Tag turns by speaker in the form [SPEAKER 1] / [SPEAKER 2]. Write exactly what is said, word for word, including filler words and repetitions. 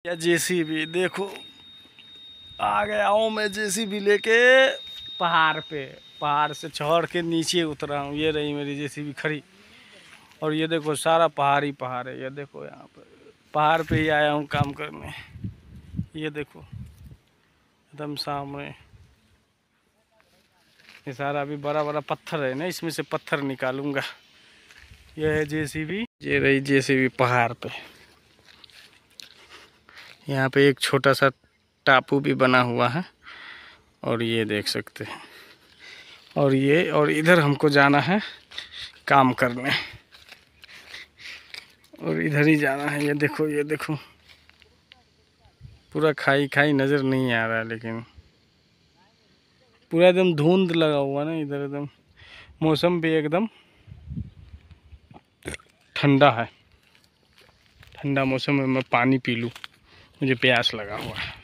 [SPEAKER 1] या जेसीबी देखो आ गया हूँ मैं जेसीबी लेके पहाड़ पे। पहाड़ से चढ़ के नीचे उतरा हूँ। ये रही मेरी जेसीबी खड़ी। और ये देखो सारा पहाड़ ही पहाड़ है। ये देखो यहाँ पर पहाड़ पे ही आया हूँ काम करने। ये देखो एकदम सामने ये सारा अभी बड़ा बड़ा पत्थर है ना, इसमें से पत्थर निकालूंगा। ये है जेसीबी। ये रही जेसीबी पहाड़ पे। यहाँ पे एक छोटा सा टापू भी बना हुआ है और ये देख सकते हैं। और ये और इधर हमको जाना है काम करने और इधर ही जाना है। ये देखो ये देखो पूरा खाई खाई नज़र नहीं आ रहा है, लेकिन पूरा एकदम धुंध लगा हुआ ना इधर। एकदम मौसम भी एकदम ठंडा है। ठंडा मौसम में मैं पानी पी लूँ, मुझे प्यास लगा हुआ है।